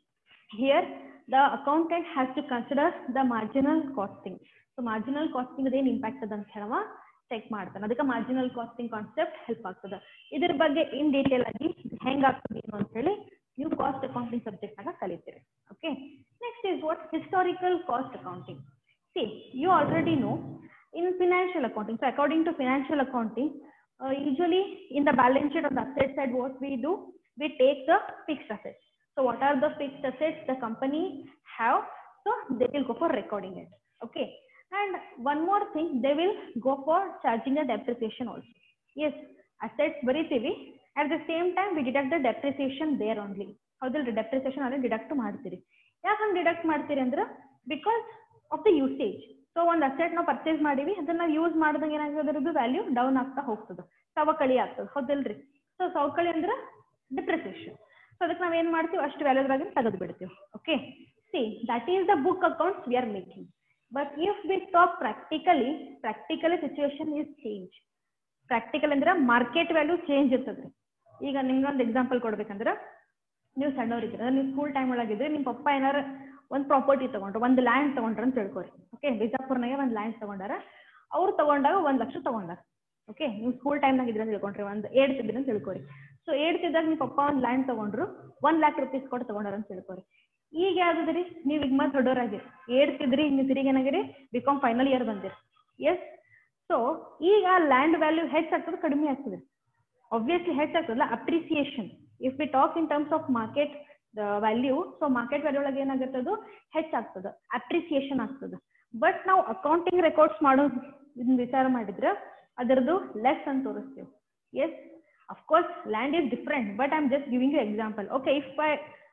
Speaker 1: here the accountant has to consider the marginal costing. So marginal costing ಅದೇನು impact ಅದ ಅಂತ ಹೇಳುವ check ಮಾಡ್ತಾನೆ, ಅದಕ್ಕೆ marginal casting concept help ಆಗ್ತದೆ. ಇದ್ರ ಬಗ್ಗೆ ಇನ್ ಡೀಟೇಲ್ ಆಗಿ ಹೆಂಗಾಗ್ತದೆ ಏನು ಅಂತ ಹೇಳಿ ನೀವು ಕಾಸ್ಟ್ ಅಕೌಂಟಿಂಗ್ ಸಬ್ಜೆಕ್ಟ್ ನಾಗ ಕಲಿತೀರಿ. Okay, next is what? Historical cost accounting. See, you already know in financial accounting. So according to financial accounting, usually in the balance sheet on the asset side, what we do, we take the fixed assets. So what are the fixed assets the company have? So they will go for recording it. Okay, and one more thing, they will go for charging the depreciation also. Yes, assets ಬರೀತೀವಿ, at the same time we deduct the depreciation there only. ಹೌದಲ್ರಿ? depreciation ಅಲ್ಲಿ deduct ಮಾಡ್ತೀರಿ. ಯಾಕೆ ಹಂಗೆ deduct ಮಾಡ್ತೀರಿ ಅಂದ್ರೆ because of the usage. So ಒಂದು asset ನಾವು ಪರ್ಚೇಸ್ ಮಾಡೀವಿ, ಅದನ್ನ ಯೂಸ್ ಮಾಡಿದಾಗ ಏನಾಗ್ತದೆ, ಅದರದ್ದು ವ್ಯಾಲ್ಯೂ ಡೌನ್ ಆಗ್ತಾ ಹೋಗ್ತದೆ, ಸವಕಳಿ ಆಗ್ತದೆ, ಹೌದಲ್ರಿ? ಸೊ ಸವಕಳಿ ಅಂದ್ರೆ ಡಿಪ್ರಿಸಿಯೇಷನ್. ಸೊ ಅದಕ್ಕೆ ನಾವ್ ಏನ್ ಮಾಡ್ತೀವಿ, ಅಷ್ಟು ವ್ಯಾಲ್ಯೂದ್ರಾಗ ತೆಗೆದು ಬಿಡ್ತೀವಿ. Okay, see that is the book accounts we are making. But if we talk practically situation is change. Practical ಅಂದ್ರೆ ಮಾರ್ಕೆಟ್ ವ್ಯಾಲ್ಯೂ ಚೇಂಜ್ ಇರ್ತದ್ರಿ. ಈಗ ನಿಮ್ಗೊಂದು ಎಕ್ಸಾಂಪಲ್ ಕೊಡ್ಬೇಕಂದ್ರೆ, ನೀವು ಸಣ್ಣವ್ರಿದ್ರೆ, ನೀವು ಸ್ಕೂಲ್ ಟೈಮ್ ಒಳಗಿದ್ರೆ, ನಿಮ್ಮ ಪಪ್ಪ ಏನಾರ ಒಂದು ಪ್ರಾಪರ್ಟಿ ತಗೊಂಡ್ರು, ಒಂದು ಲ್ಯಾಂಡ್ ತಗೊಂಡ್ರ ಅಂತ ತಿಳ್ಕೊರಿ. ಓಕೆ, ಬಿಜಾಪುರ್ನಾಗೆ ಒಂದು ಲ್ಯಾಂಡ್ ತಗೊಂಡಾರ, ಅವ್ರು ತಗೊಂಡಾಗ 1 ಲಕ್ಷ ತಗೊಂಡಾರ. ಓಕೆ, ನೀವು ಸ್ಕೂಲ್ ಟೈಮ್ನಾಗ ಇದ್ರೆ ಅಂತ ತಿಳ್ಕೊಂಡ್ರಿ, ಒಂದು 8th ಇದ್ರೆ ಅಂತ ತಿಳ್ಕೊರಿ. ಸೊ 8th ಇದ್ದಾಗ ನಿಮ್ಮ ಪಪ್ಪ ಒಂದು ಲ್ಯಾಂಡ್ ತಗೊಂಡ್ರು, 1 lakh rupees ಕೊಟ್ಟು ತಗೊಂಡಾರ ಅಂತ ತಿಳ್ಕೊರಿ. ಈಗ ಯಾವ್ದ್ರಿ, ನೀವು ಈಗ ಮತ್ತೆ ದೊಡ್ಡವರಾಗಿರಿ, 8th ಇದ್ರಿ, ನೀವು ತಿರುಗಿ ಏನಾಗಿರಿ, ಬಿಕಾಮ್ ಫೈನಲ್ ಇಯರ್ ಬಂದಿರಿ. ಎಸ್, ಸೊ ಈಗ ಲ್ಯಾಂಡ್ ವ್ಯಾಲ್ಯೂ ಹೆಚ್ಚಾಗ್ತದೆ ಕಡಿಮೆ ಆಗ್ತದೆ? ಆಬ್ವಿಯಸ್ಲಿ ಹೆಚ್ಚಾಗ್ತದಲ್ಲ, appreciation. If we talk in terms of market value, so market value ಒಳಗೆ ಏನಾಗುತ್ತದು, ಹೆಚ್ಚಾಗ್ತದೆ, ಅಪ್ರಿಸಿಯೇಷನ್ ಆಗ್ತದೆ. ಬಟ್ ನಾವು ಅಕೌಂಟಿಂಗ್ ರೆಕಾರ್ಡ್ಸ್ ಮಾಡೋದು ವಿಚಾರ ಮಾಡಿದ್ರೆ ಅದರದ್ದು ಲೆಸ್ ಅಂತ ತೋರಿಸ್ತೀವಿ. Yes, of course land is different, but I'm just giving you example. Okay, if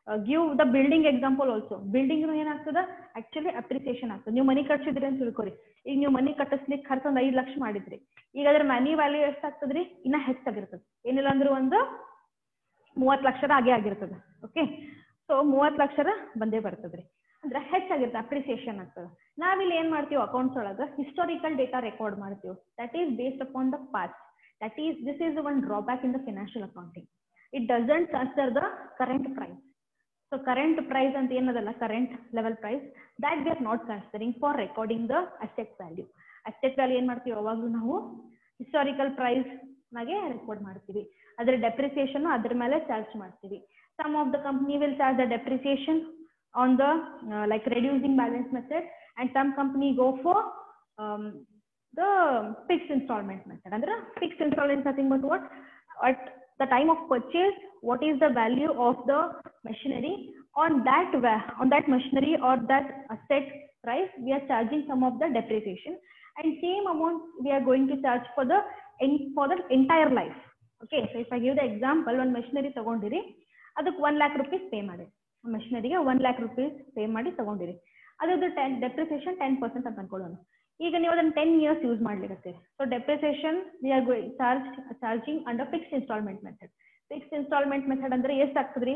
Speaker 1: give the building example also. Building ಏನಾಗ್ತದ ಆಕ್ಚುಲಿ ಅಪ್ರಿಸಿಯೇಷನ್ ಆಗ್ತದೆ. ನೀವು ಮನಿ ಕಟ್ಸಿದ್ರಿ ಅಂತ ತಿಳ್ಕೊರಿ. ಈಗ ನೀವು ಮನಿ ಕಟ್ಟಿಸ್ಲಿಕ್ಕೆ ಖರ್ಚು ಒಂದು 5 ಲಕ್ಷ ಮಾಡಿದ್ರಿ. ಈಗ ಅದ್ರ ಮನಿ ವ್ಯಾಲ್ಯೂ ಎಷ್ಟಾಗ್ತದ್ರಿ? ಇನ್ನ ಹೆಚ್ಚಾಗಿರ್ತದೆ. ಏನಿಲ್ಲ ಅಂದ್ರೆ ಒಂದು 30 ಲಕ್ಷ ಆಗೇ ಆಗಿರ್ತದೆ. ಓಕೆ, ಸೊ 30 ಲಕ್ಷ ಬಂದೇ ಬರ್ತದ್ರಿ. ಅಂದ್ರೆ ಹೆಚ್ಚಾಗಿರ್ತದೆ, ಅಪ್ರಿಸಿಯೇಷನ್ ಆಗ್ತದೆ. ನಾವಿಲ್ಲಿ ಏನ್ ಮಾಡ್ತೀವಿ ಅಕೌಂಟ್ಸ್ ಒಳಗೆ ಹಿಸ್ಟಾರಿಕಲ್ ಡೇಟಾ ರೆಕಾರ್ಡ್ ಮಾಡ್ತೀವಿ. That is based upon the past. That is this is one drawback in the financial accounting. It doesn't consider the current price. So current price and ಏನದಲ್ಲ current level price that we are not considering for recording the asset value. Asset value ಏನ್ ಮಾಡ್ತೀವಿ ಅವಾಗಲೂ ನಾವು historical price ನಾಗೆ record ಮಾಡ್ತೀವಿ. ಅದರ depreciation ಅದ್ರ ಮೇಲೆ charge ಮಾಡ್ತೀವಿ. Some of the company will charge the depreciation on the like reducing balance method, and some company go for the fixed installment method. ಅಂದ್ರೆ fixed installment nothing but what at the time of purchase, what is the value of the machinery, on that machinery or that asset price we are charging some of the depreciation, and same amount we are going to charge for the entire life. Okay, so if I give the example, one machinery ತಗೊಂಡಿರಿ, ಅದಕ್ಕೆ 1 lakh rupees pay ಮಾಡಿ, machinery ಗೆ 1 lakh rupees pay ಮಾಡಿ ತಗೊಂಡಿರಿ. ಅದರದ್ದು depreciation 10% ಅಂತ ಅನ್ಕೊಳ್ಳೋಣ. ಈಗ ನೀವು ಅದನ್ನ 10 years use ಮಾಡ್ಲಿಕ್ಕೆ. So depreciation we are charging under fixed instalment method. Fixed instalment method ಅಂದ್ರೆ ಎಷ್ಟು ಆಗ್ತದ್ರಿ?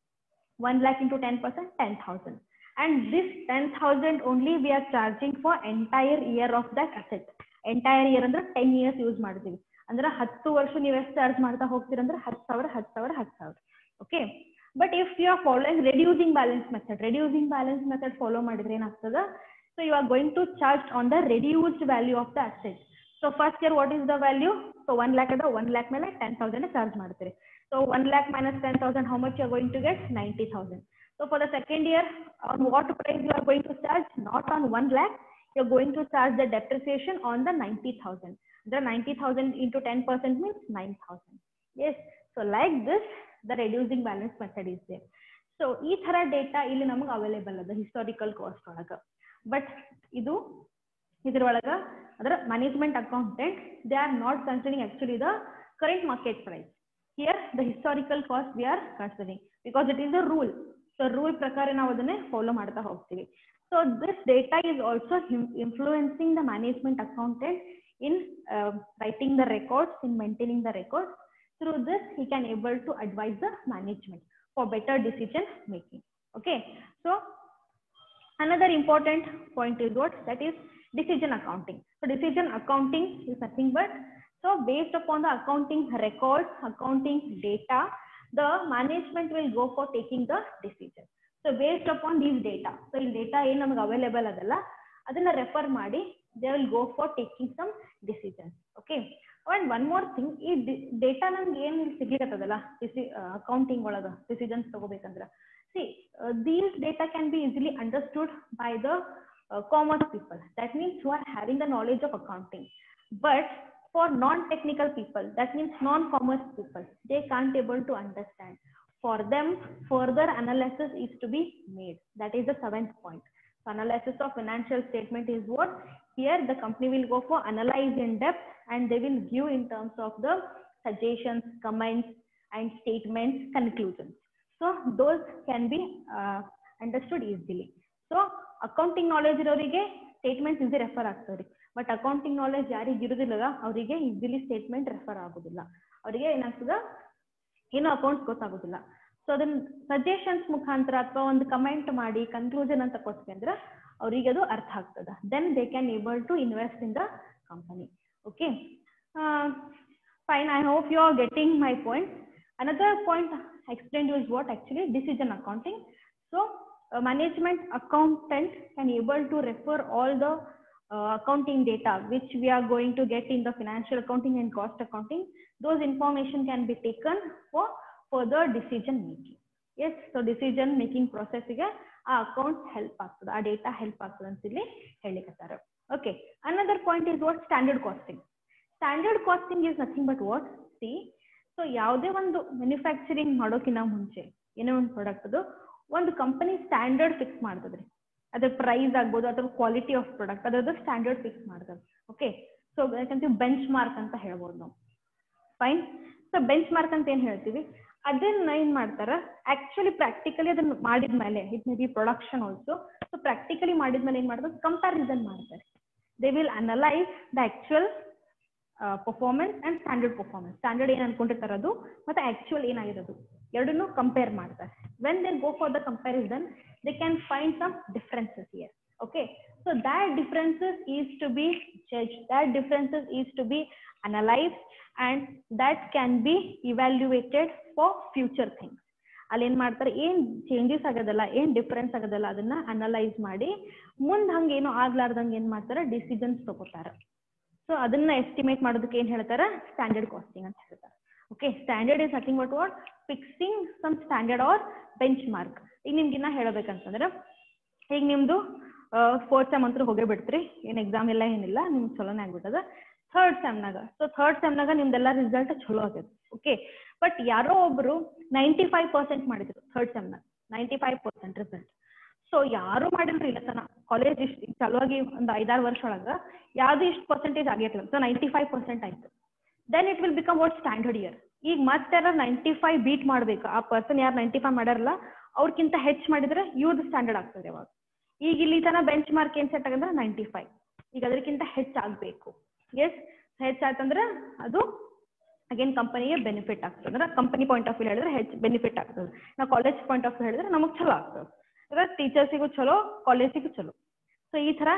Speaker 1: 1 lakh into 10%, 10,000. And this 10,000 only we are charging for entire year of that asset. Entire year ಅಂದ್ರೆ 10 years use ಮಾಡ್ತೀವಿ. ಅಂದ್ರೆ 10 ವರ್ಷ ನೀವು ಎಷ್ಟು ಚಾರ್ಜ್ ಮಾಡ್ತಾ ಹೋಗ್ತೀರ ಅಂದ್ರೆ 10,000, 10,000, 10,000. Okay, but if you are following reducing balance method follow ಮಾಡಿದ್ರೆ ಏನಾಗ್ತದ? So you are going to charge on the reduced value of the asset. So first year what is the value? So 1 lakh ada 1 lakh ಮೇಲೆ 10,000 charge ಮಾಡ್ತೀರಿ. So 1 lakh minus 10,000, how much you are going to get? 90,000. So for the second year, on what price you are going to charge? Not on 1 lakh, you are going to charge the depreciation on the 90,000. The 90,000 into 10% means 9,000. Yes, so like this the reducing balance method is there. So ಈ ತರ data ಇಲ್ಲಿ ನಮಗೆ available ಅದ historical cost ಒಳಗ. But ಇದು ಇದ್ರೊಳಗ ಅದರ management accountant they are not considering actually the current market price. Here the historical cost we are considering because it is a rule. So rule ಪ್ರಕಾರ ನಾವು ಅದನ್ನೇ ಫಾಲೋ ಮಾಡ್ತಾ ಹೋಗ್ತೀವಿ. So this data is also influencing the management accountant in writing the records, in maintaining the records. Through this he can able to advise the management for better decision making. Okay, so another important point is what? That is decision accounting. So decision accounting is nothing but, so based upon the accounting records, accounting data, the management will go for taking the decision. So based upon these data, so in data ಏನು ನಮಗೆ available ಅದಲ್ಲ ಅದನ್ನ refer ಮಾಡಿ they will go for taking some decisions. Okay, and one more thing, ಈ data ನಮ್ಗೆ ಏನು ಸಿಗ್ಲಿಕ್ಕತ್ತದಲ್ಲ accounting ಒಳಗ ಡಿಸಿಷನ್ಸ್ ತಗೋಬೇಕಂದ್ರ, see these data can be easily understood by the commerce people. That means who are having the knowledge of accounting. But for non-technical people, that means non-commerce people, they can't able to understand. For them, further analysis is to be made. That is the 7th point. So analysis of financial statement is what? Here the company will go for analyze in depth, and they will give in terms of the suggestions, comments, and statements, conclusions. So those can be understood easily. So accounting knowledge ಇರೋರಿಗೆ statements easy refer ಆಗ್ತದೆ. But accounting knowledge ಯಾರಿಗೆ ಇರುವುದಿಲ್ಲ ಅವರಿಗೆ easily statement refer ಆಗೋದಿಲ್ಲ. ಅವರಿಗೆ ಏನಾಗ್ತದ ಏನು accounts ಗೊತ್ತಾಗೋದಿಲ್ಲ. ಸೊ ಅದನ್ನ ಸಜೆಷನ್ಸ್ ಮುಖಾಂತರ ಅಥವಾ ಒಂದು ಕಮೆಂಟ್ ಮಾಡಿ ಕನ್ಕ್ಲೂಷನ್ ಅಂತ ಕೊಡ್ತೀವಿ ಅಂದ್ರೆ ಅವರಿಗೆ ಅದು ಅರ್ಥ ಆಗ್ತದ. Then they can able to invest in the company. Okay, fine. I hope you are getting my point. Another point explained is what actually decision accounting. So management accountant can able to refer all the accounting data which we are going to get in the financial accounting and cost accounting. Those information can be taken for further decision making. Yes, so decision making process ಗೆ ಆ account help ಆಗ್ತದೆ, ಆ data help ಆಗ್ತದೆ ಅಂತ ಇಲ್ಲಿ ಹೇಳಿಕತ್ತಾರೆ. Okay, another point is what? Standard costing. Standard costing is nothing but what? See, so ಯಾವುದೇ ಒಂದು ಮ್ಯಾನುಫ್ಯಾಕ್ಚರಿಂಗ್ ಮಾಡೋಕಿನ್ನ ಮುಂಚೆ ಏನೋ ಒಂದು ಪ್ರಾಡಕ್ಟ್ ಅದು ಒಂದು ಕಂಪನಿ ಸ್ಟ್ಯಾಂಡರ್ಡ್ ಫಿಕ್ಸ್ ಮಾಡ್ತದ್ರಿ. ಅದ್ರ ಪ್ರೈಸ್ ಆಗ್ಬೋದು ಅಥವಾ ಕ್ವಾಲಿಟಿ ಆಫ್ ಪ್ರಾಡಕ್ಟ್ ಅದ್ರದ್ದು ಸ್ಟ್ಯಾಂಡರ್ಡ್ ಫಿಕ್ಸ್ ಮಾಡ್ತದೆ. ಓಕೆ, ಸೊ ಯಾಕಂತೀವಿ ಬೆಂಚ್ ಮಾರ್ಕ್ ಅಂತ ಹೇಳ್ಬೋದು ನಾವು. ಫೈನ್. ಸೊ ಬೆಂಚ್ ಮಾರ್ಕ್ ಅಂತ ಏನ್ ಹೇಳ್ತೀವಿ? ಅದನ್ನ ಏನ್ ಮಾಡ್ತಾರ ಆಕ್ಚುಲಿ ಪ್ರಾಕ್ಟಿಕಲಿ ಅದನ್ನ ಮಾಡಿದ್ಮೇಲೆ it may be production also. So practically ಮಾಡಿದ್ಮೇಲೆ ಏನ್ ಮಾಡ್ತಾರೆ, ಕಂಪ್ಯಾರಿಸನ್ ಮಾಡ್ತಾರೆ. They will analyse the actual performance and standard performance. Standard ಏನ್ ಅನ್ಕೊಂಡಿರ್ತಾರ ಅದು ಮತ್ತೆ ಆಕ್ಚುಯಲ್ ಏನಾಗಿರೋದು ಎರಡನ್ನೂ ಕಂಪೇರ್ ಮಾಡ್ತಾರೆ. When they go for the comparison they can find some differences here. Okay, so that differences is to be judged, that differences is to be analyzed, and that can be evaluated for future things. ಅಲ್ಲಿ ಏನ್ ಮಾಡ್ತಾರೆ, ಏನ್ changes ಆಗೋದಲ್ಲ, ಏನ್ difference ಆಗೋದಲ್ಲ, ಅದನ್ನ analyse ಮಾಡಿ ಮುಂದ್ ಹಂಗ ಏನೋ ಆಗ್ಲಾರ್ದಂಗ ಏನ್ ಮಾಡ್ತಾರೆ, ಡಿಸಿಷನ್ಸ್ ತಗೋತಾರ. ಸೊ ಅದನ್ನ ಎಸ್ಟಿಮೇಟ್ ಮಾಡೋದಕ್ಕೆ ಏನ್ ಹೇಳ್ತಾರ, ಸ್ಟ್ಯಾಂಡರ್ಡ್ ಕಾಸ್ಟಿಂಗ್ ಅಂತ ಹೇಳ್ತಾರೆ. Okay, standard is nothing but what, fixing some standard or benchmark. ಈಗ ನಿಮ್ಗಿನ್ನ ಹೇಳ್ಬೇಕಂತಂದ್ರೆ, ಈಗ ನಿಮ್ದು ಫೋರ್ತ್ ಸೆಮ್ ಅಂತೂ ಹೋಗೇ ಬಿಡ್ತ್ರಿ, ಏನ್ ಎಕ್ಸಾಮ್ ಇಲ್ಲ ಏನಿಲ್ಲ, ನಿಮ್ಗೆ ಚಲೋನೇ ಆಗ್ಬಿಟ್ಟದ. ಥರ್ಡ್ ಸೆಮ್ನಾಗ, ಸೊ ಥರ್ಡ್ ಸೆಮ್ನಾಗ ನಿಮ್ದೆಲ್ಲ ರಿಸಲ್ಟ್ ಚಲೋ ಆಗೈತೆ. ಓಕೆ, ಬಟ್ ಯಾರೋ ಒಬ್ರು 95% ಮಾಡಿದ್ರು ಥರ್ಡ್ ಸೆಮ್ನಾಗ, 95% ರಿಸಲ್ಟ್. ಸೊ ಯಾರು ಮಾಡಿಲ್ರಿ ಇಲ್ಲ ತನ ಕಾಲೇಜ್ ಇಷ್ಟು ಚಲುವಾಗಿ ಒಂದು 5-6 ವರ್ಷ ಒಳಗ ಯಾವ್ದು ಇಷ್ಟು ಪರ್ಸೆಂಟೇಜ್ ಆಗಿರ್ಲಿಲ್ಲ. ಸೊ 95% ಆಯ್ತು. Then it will become what standard year. ಈಗ ಮತ್ತೆ 95 ಬೀಟ್ ಮಾಡ್ಬೇಕು. ಆ ಪರ್ಸನ್ ಯಾರು 95 ಮಾಡ್ಯಾರಲ್ಲ ಅವ್ರಕ್ಕಿಂತ ಹೆಚ್ಚು ಮಾಡಿದ್ರೆ ಇವ್ರದ್ದು ಸ್ಟ್ಯಾಂಡರ್ಡ್ ಆಗ್ತದೆ ಅವಾಗ. ಈಗ ಇಲ್ಲಿ ತನ ಬೆಂಚ್ ಮಾರ್ಕ್ ಏನ್ ಸೆಟ್ ಆಗಂದ್ರೆ 95. ಈಗ ಅದಕ್ಕಿಂತ ಹೆಚ್ಚಾಗಬೇಕು. ಎಸ್, ಹೆಚ್ಚಾಯ್ತಂದ್ರೆ ಅದು ಅಗೇನ್ ಕಂಪನಿಗೆ ಬೆನಿಫಿಟ್ ಆಗ್ತದೆ. ಅಂದ್ರೆ ಕಂಪನಿ ಪಾಯಿಂಟ್ ಆಫ್ ವ್ಯೂ ಹೇಳಿದ್ರೆ ಹೆಚ್ಚು ಬೆನಿಫಿಟ್ ಆಗ್ತದೆ. ನಾವು ಕಾಲೇಜ್ ಪಾಯಿಂಟ್ ಆಫ್ ವ್ಯೂ ಹೇಳಿದ್ರೆ ನಮಗೆ ಚಲೋ ಆಗ್ತದೆ. ಅಂದ್ರೆ ಟೀಚರ್ಸಿಗೂ ಚಲೋ, ಕಾಲೇಜಿಗೂ ಚಲೋ. ಸೊ ಈ ತರ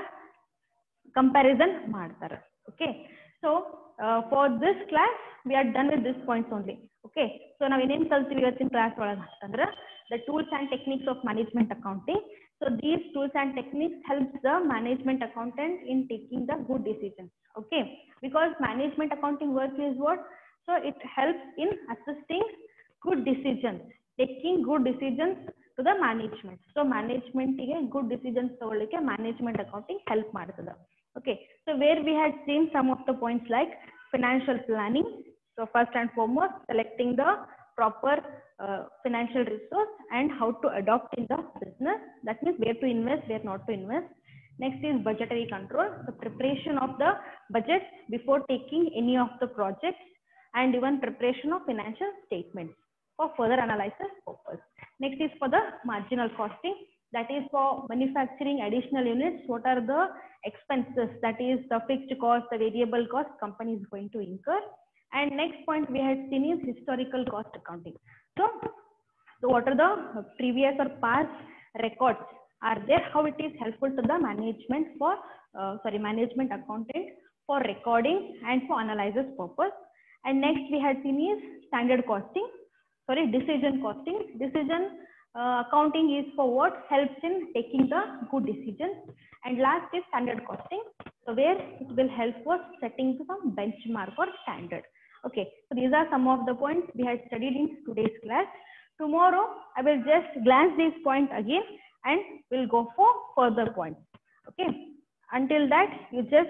Speaker 1: ಕಂಪ್ಯಾರಿಸನ್ ಮಾಡ್ತಾರೆ. Okay, so for this class we are done with this points only. Okay, so ನಾವ್ ಏನೇನ್ ಕಲ್ತೀವಿ ಇವತ್ತಿನ ಕ್ಲಾಸ್ ಒಳಗೆ ಅಂತಂದ್ರೆ the tools and techniques of management accounting. So these tools and techniques helps the management accountant in taking the good decisions. Okay, because management accounting work is what? So it helps in assisting good decisions, taking good decisions to the management. So management ige good decisions ತಗೊಳ್ಳಿಕ್ಕೆ management accounting help ಮಾಡ್ತದೆ. Okay, so where we had seen some of the points like financial planning. So first and foremost, selecting the proper financial resource and how to adopt in the business. That means where to invest, where not to invest. Next is budgetary control, the preparation of the budget before taking any of the projects, and even preparation of financial statements for further analysis purpose. Next is for the marginal costing, that is for manufacturing additional units. What are the expenses, that is the fixed cost, the variable cost company is going to incur. And next point we had seen is historical cost accounting. So what are the previous or past records are there, how it is helpful to the management for management accountant for recording and for analysis purpose. And next we had seen is standard costing, decision costing. Decision accounting is for what helps in taking the good decisions. And last is standard costing, so where it will help for setting some benchmark or standard. Okay, so these are some of the points we had studied in today's class. Tomorrow I will just glance these points again and we'll go for further points. Okay, until that you just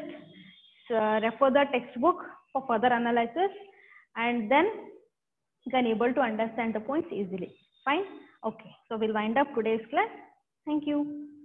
Speaker 1: refer the textbook for further analysis, and then you can able to understand the points easily. Fine. Okay, so we'll wind up today's class. Thank you.